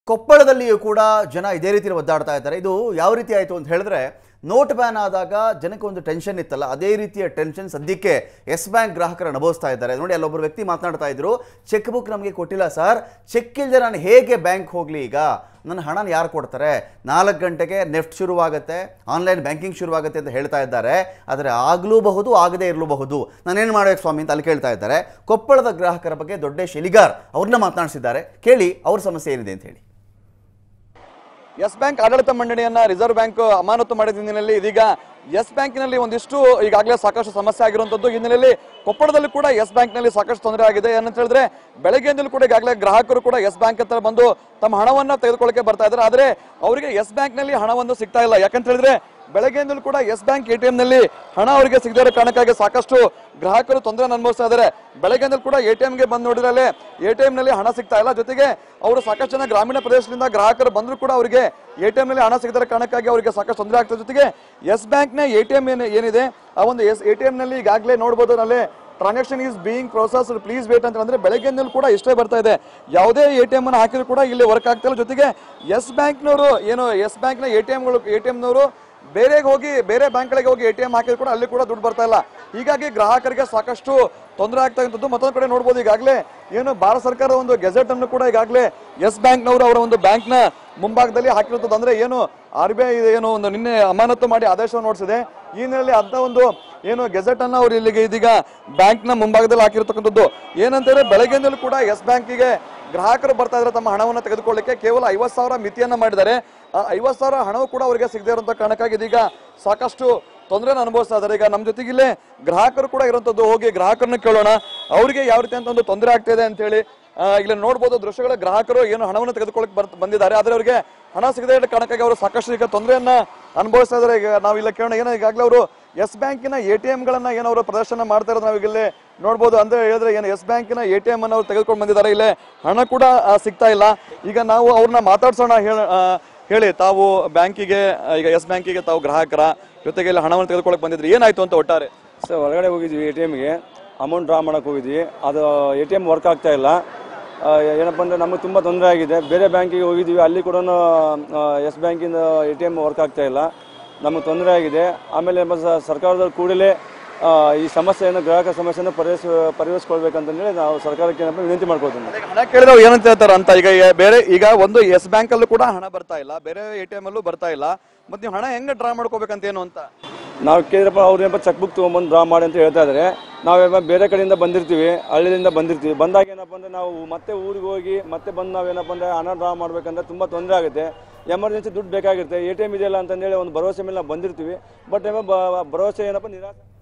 ಕೊಪ್ಪಳದಲ್ಲಿಯೂ ಕೂಡ ಜನ ಇದೇ ರೀತಿ ಒದ್ದಾಡ್ತಾ ಇದ್ದಾರೆ. ಇದು ಯಾವ ರೀತಿ ಆಯಿತು ಅಂತ ಹೇಳಿದ್ರೆ, ನೋಟ್ ಬ್ಯಾನ್ ಆದಾಗ ಜನಕ್ಕೆ ಒಂದು ಟೆನ್ಷನ್ ಇತ್ತಲ್ಲ, ಅದೇ ರೀತಿಯ ಟೆನ್ಷನ್ ಸದ್ಯಕ್ಕೆ ಎಸ್ ಬ್ಯಾಂಕ್ ಗ್ರಾಹಕರು ಅನುಭವಿಸ್ತಾ ಇದ್ದಾರೆ. ನೋಡಿ, ಅಲ್ಲೊಬ್ಬರು ವ್ಯಕ್ತಿ ಮಾತನಾಡ್ತಾ ಇದ್ರು, ಚೆಕ್ ಬುಕ್ ನಮಗೆ ಕೊಟ್ಟಿಲ್ಲ ಸರ್, ಚೆಕ್ ಇಲ್ಲದೆ ನಾನು ಹೇಗೆ ಬ್ಯಾಂಕ್ ಹೋಗಲಿ, ಈಗ ನನ್ನ ಹಣನ ಯಾರು ಕೊಡ್ತಾರೆ, 4 ಗಂಟೆಗೆ ನೆಫ್ಟ್ ಶುರುವಾಗುತ್ತೆ, ಆನ್ಲೈನ್ ಬ್ಯಾಂಕಿಂಗ್ ಶುರುವಾಗುತ್ತೆ ಅಂತ ಹೇಳ್ತಾ ಇದ್ದಾರೆ. ಆದರೆ ಆಗಲೂಬಹುದು, ಆಗದೇ ಇರಲೂಬಹುದು, ನಾನೇನು ಮಾಡಬೇಕು ಸ್ವಾಮಿ ಅಂತ ಅಲ್ಲಿ ಕೇಳ್ತಾ ಇದ್ದಾರೆ. ಕೊಪ್ಪಳದ ಗ್ರಾಹಕರ ಬಗ್ಗೆ ದೊಡ್ಡೇಶ್ ಎಲಿಗಾರ್ ಅವ್ರನ್ನ ಮಾತನಾಡಿಸಿದ್ದಾರೆ. ಕೇಳಿ ಅವ್ರ ಸಮಸ್ಯೆ ಏನಿದೆ ಅಂತ ಹೇಳಿ. ಯೆಸ್ ಬ್ಯಾಂಕ್ ಆಡಳಿತ ಮಂಡಳಿಯನ್ನ ರಿಸರ್ವ್ ಬ್ಯಾಂಕ್ ಅಮಾನತು ಮಾಡಿದ ಹಿನ್ನೆಲೆಯಲ್ಲಿ ಇದೀಗ ಯೆಸ್ ಬ್ಯಾಂಕಿನಲ್ಲಿ ಒಂದಿಷ್ಟು ಈಗಾಗಲೇ ಸಾಕಷ್ಟು ಸಮಸ್ಯೆ ಆಗಿರುವಂತದ್ದು ಹಿನ್ನೆಲೆಯಲ್ಲಿ ಕೊಪ್ಪಳದಲ್ಲಿ ಕೂಡ ಯೆಸ್ ಬ್ಯಾಂಕ್ ನಲ್ಲಿ ಸಾಕಷ್ಟು ತೊಂದರೆ ಆಗಿದೆ. ಏನಂತ ಹೇಳಿದ್ರೆ, ಬೆಳಗ್ಗೆಯಿಂದಲೂ ಕೂಡ ಈಗಾಗಲೇ ಗ್ರಾಹಕರು ಕೂಡ ಯೆಸ್ ಬ್ಯಾಂಕ್ ಹತ್ರ ಬಂದು ತಮ್ಮ ಹಣವನ್ನ ತೆಗೆದುಕೊಳ್ಳಕ್ಕೆ ಬರ್ತಾ ಇದ್ದಾರೆ. ಆದ್ರೆ ಅವರಿಗೆ ಯೆಸ್ ಬ್ಯಾಂಕ್ ನಲ್ಲಿ ಹಣವನ್ನು ಸಿಗ್ತಾ ಇಲ್ಲ. ಯಾಕಂತ ಹೇಳಿದ್ರೆ, ಬೆಳಗ್ಗೆಯಿಂದಲೂ ಕೂಡ ಯೆಸ್ ಬ್ಯಾಂಕ್ ಎಟಿಎಂ ನಲ್ಲಿ ಹಣ ಅವರಿಗೆ ಸಿಗದೇ ಇರೋ ಕಾರಣಕ್ಕಾಗಿ ಸಾಕಷ್ಟು ಗ್ರಾಹಕರು ತೊಂದರೆ ಅನುಭವಿಸ್ತಾ ಇದ್ದಾರೆ. ಬೆಳಗ್ಗೆಯಿಂದಲೂ ಕೂಡ ಎಟಿಎಂಗೆ ಬಂದು ನೋಡಿದ್ರೆ ಎಟಿಎಂ ನಲ್ಲಿ ಹಣ ಸಿಗ್ತಾ ಇಲ್ಲ. ಜೊತೆಗೆ ಅವರು ಸಾಕಷ್ಟು ಜನ ಗ್ರಾಮೀಣ ಪ್ರದೇಶದಿಂದ ಗ್ರಾಹಕರು ಬಂದ್ರು ಕೂಡ ಅವರಿಗೆ ಎಟಿಎಂ ನಲ್ಲಿ ಹಣ ಸಿಗದ ಕಾರಣಕ್ಕಾಗಿ ಅವರಿಗೆ ಸಾಕಷ್ಟು ತೊಂದರೆ ಆಗ್ತದೆ. ಜೊತೆಗೆ ಯೆಸ್ ಬ್ಯಾಂಕ್ ನ ಎಟಿಎಂ ಏನಿದೆ, ಆ ಒಂದು ಎಟಿಎಂ ನಲ್ಲಿ ಈಗಾಗಲೇ ನೋಡಬಹುದು, ನಲ್ಲಿ transaction is being processed, please wait ಅಂತ ಅಂದ್ರೆ ಬೆಳಗ್ಗೆಯಿಂದಲೂ ಕೂಡ ಇಷ್ಟೇ ಬರ್ತಾ ಇದೆ. ಯಾವುದೇ ಎಟಿಎಂ ಅನ್ನು ಹಾಕಿದ್ರು ಕೂಡ ಇಲ್ಲಿ ವರ್ಕ್ ಆಗ್ತಾ ಇಲ್ಲ. ಜೊತೆಗೆ ಯೆಸ್ ಬ್ಯಾಂಕ್ನವರು ಯೆಸ್ ಬ್ಯಾಂಕ್ ನ ಎಟಿಎಂನವರು ಬೇರೆ ಬ್ಯಾಂಕ್ಗಳಿಗೆ ಹೋಗಿ ಎಟಿಎಂ ಹಾಕಿದ್ರು ಕೂಡ ಅಲ್ಲಿ ಕೂಡ ದುಡ್ಡು ಬರ್ತಾ ಇಲ್ಲ. ಹೀಗಾಗಿ ಗ್ರಾಹಕರಿಗೆ ಸಾಕಷ್ಟು ತೊಂದರೆ ಆಗ್ತಾ ಇದ್ದು, ಮತ್ತೊಂದು ಕಡೆ ನೋಡಬಹುದು, ಈಗಾಗಲೇ ಭಾರತ ಸರ್ಕಾರದ ಒಂದು ಗೆಜೆಟ್ ಅನ್ನು ಕೂಡ ಈಗಾಗಲೇ ಯೆಸ್ ಬ್ಯಾಂಕ್ನವರು ಅವರ ಒಂದು ಬ್ಯಾಂಕ್ ನ ಮುಂಭಾಗದಲ್ಲಿ ಹಾಕಿರುತ್ತದೆ. ಅಂದ್ರೆ RBI ಒಂದು ನಿನ್ನೆ ಅಮಾನತು ಮಾಡಿ ಆದೇಶವನ್ನು ಹೊರಡಿಸಿದೆ. ಈ ಹಿನ್ನೆಲೆಯಲ್ಲಿ ಅಂತ ಒಂದು ಗೆಜೆಟ್ ಅನ್ನ ಅವರು ಇಲ್ಲಿಗೆ ಇದೀಗ ಬ್ಯಾಂಕ್ ನ ಮುಂಭಾಗದಲ್ಲಿ ಹಾಕಿರ್ತಕ್ಕಂಥದ್ದು. ಏನಂತಂದ್ರೆ, ಬೆಳಗ್ಗೆಯಿಂದಲೂ ಕೂಡ ಯೆಸ್ ಬ್ಯಾಂಕಿಗೆ ಗ್ರಾಹಕರು ಬರ್ತಾ ಇದ್ದಾರೆ ತಮ್ಮ ಹಣವನ್ನು ತೆಗೆದುಕೊಳ್ಳಿಕ್ಕೆ. ಕೇವಲ 50,000 ಮಿತಿಯನ್ನ ಮಾಡಿದ್ದಾರೆ. ಆ 50,000 ಹಣವು ಕೂಡ ಅವರಿಗೆ ಸಿಗದೇ ಇರುವಂತ ಕಾರಣಕ್ಕಾಗಿ ಇದೀಗ ಸಾಕಷ್ಟು ತೊಂದರೆ ಅನುಭವಿಸ್ತಾ ಇದ್ದಾರೆ. ಈಗ ನಮ್ಮ ಜೊತೆಗೆ ಇಲ್ಲೇ ಗ್ರಾಹಕರು ಕೂಡ ಇರುವಂತದ್ದು, ಹೋಗಿ ಗ್ರಾಹಕರನ್ನ ಕೇಳೋಣ ಅವ್ರಿಗೆ ಯಾವ ರೀತಿ ಅಂತ ಒಂದು ತೊಂದರೆ ಆಗ್ತಿದೆ ಅಂತ ಹೇಳಿ. ಇಲ್ಲಿ ನೋಡಬಹುದು ದೃಶ್ಯಗಳ, ಗ್ರಾಹಕರು ಹಣವನ್ನು ತೆಗೆದುಕೊಳ್ಳಕ್ಕೆ ಬಂದಿದ್ದಾರೆ. ಆದ್ರೆ ಅವರಿಗೆ ಹಣ ಸಿಗದೇ ಇರೋ ಕಾರಣಕ್ಕಾಗಿ ಅವರು ಸಾಕಷ್ಟು ಈಗ ತೊಂದರೆಯನ್ನ ಅನುಭವಿಸ್ತಾ ಇದ್ದಾರೆ. ಈಗ ನಾವು ಇಲ್ಲ ಕೇಳೋಣ, ಈಗಾಗಲೇ ಅವರು ಯೆಸ್ ಬ್ಯಾಂಕಿನ ಎಟಿಎಂ ಗಳನ್ನ ಅವರು ಪ್ರದರ್ಶನ ಮಾಡ್ತಾ ಇರೋದು ನಾವು ಇಲ್ಲಿ ನೋಡಬಹುದು. ಅಂದ್ರೆ ಹೇಳಿದ್ರೆ ಯೆಸ್ ಬ್ಯಾಂಕಿನ ಎಟಿಎಂ ಅನ್ನು ಅವರು ತೆಗೆದುಕೊಂಡು ಬಂದಿದ್ದಾರೆ. ಇಲ್ಲೇ ಹಣ ಕೂಡ ಸಿಗ್ತಾ ಇಲ್ಲ. ಈಗ ನಾವು ಅವ್ರನ್ನ ಮಾತಾಡ್ಸೋಣ. ಹೇಳಿ, ತಾವು ಬ್ಯಾಂಕಿಗೆ, ಈಗ ಯೆಸ್ ಬ್ಯಾಂಕಿಗೆ ತಾವು ಗ್ರಾಹಕರ ಜೊತೆಗೆ ಇಲ್ಲಿ ಹಣವನ್ನು ತೆಗೆದುಕೊಳ್ಳಕ್ಕೆ ಬಂದಿದ್ರಿ, ಏನಾಯ್ತು ಅಂತ ಒಟ್ಟಾರೆ? ಸರ್, ಹೊರಗಡೆ ಹೋಗಿದ್ವಿ, ಎಟಿಎಂಗೆ ಅಮೌಂಟ್ ಡ್ರಾ ಮಾಡಕ್ಕೆ ಹೋಗಿದ್ವಿ. ಅದು ಎಟಿಎಂ ವರ್ಕ್ ಆಗ್ತಾ ಇಲ್ಲ. ಏನಪ್ಪ ಅಂದರೆ, ನಮಗೆ ತುಂಬ ತೊಂದರೆ ಆಗಿದೆ. ಬೇರೆ ಬ್ಯಾಂಕಿಗೆ ಹೋಗಿದ್ವಿ, ಅಲ್ಲಿ ಕೂಡ ಯೆಸ್ ಬ್ಯಾಂಕಿಂದ ಎಟಿಎಂ ವರ್ಕ್ ಆಗ್ತಾ ಇಲ್ಲ, ನಮಗೆ ತೊಂದರೆ ಆಗಿದೆ. ಆಮೇಲೆ ಸರ್ಕಾರದವ್ರು ಕೂಡಲೇ ಈ ಸಮಸ್ಯೆಯನ್ನು, ಗ್ರಾಹಕ ಸಮಸ್ಯೆಯನ್ನು ಪರಿಹರಿಸ್ಕೊಳ್ಬೇಕಂತಂದೇಳಿ ನಾವು ಸರ್ಕಾರಕ್ಕೆ ವಿನಂತಿ ಮಾಡ್ಕೊಳ್ತೀನಿ. ಹಣ ಕೇಳಿದ್ರೆ ಏನಂತ ಹೇಳ್ತಾರೆ ಅಂತ. ಈಗ ಒಂದು ಯೆಸ್ ಬ್ಯಾಂಕ್ ಅಲ್ಲೂ ಕೂಡ ಹಣ ಬರ್ತಾ ಇಲ್ಲ, ಬೇರೆ ಎಟಿಎಂ ಅಲ್ಲೂ ಬರ್ತಾ ಇಲ್ಲ. ಮತ್ತೆ ನೀವು ಹಣ ಹೆಂಗೆ ಡ್ರಾ ಮಾಡ್ಕೋಬೇಕಂತ ಏನು ಅಂತ ನಾವು ಕೇಳಿದ್ರಪ್ಪ. ಅವ್ರು ಚೆಕ್ ಬುಕ್ ತೊಗೊಂಬಂದು ಡ್ರಾ ಮಾಡಿ ಅಂತ ಹೇಳ್ತಾ ಇದ್ದಾರೆ. ನಾವೇನಪ್ಪ ಬೇರೆ ಕಡೆಯಿಂದ ಬಂದಿರ್ತೀವಿ, ಹಳ್ಳಿಯಿಂದ ಬಂದಿರ್ತೀವಿ. ಬಂದಾಗ ಏನಪ್ಪ ಅಂದರೆ, ನಾವು ಮತ್ತೆ ಊರಿಗೆ ಹೋಗಿ ಮತ್ತೆ ಬಂದು ನಾವೇನಪ್ಪ ಅಂದರೆ ಹಣ ಡ್ರಾ ಮಾಡ್ಬೇಕಂದ್ರೆ ತುಂಬ ತೊಂದರೆ ಆಗುತ್ತೆ. ಎಮರ್ಜೆನ್ಸಿ ದುಡ್ಡು ಬೇಕಾಗಿರುತ್ತೆ. ಎಟಿಎಂ ಇದೆಯಲ್ಲ ಅಂತಂದೇಳಿ ಒಂದು ಭರವಸೆ ಮೇಲೆ ನಾವು ಬಂದಿರ್ತೀವಿ. ಬಟ್ ಭರವಸೆ ಏನಪ್ಪ ನಿರಾಸೆ.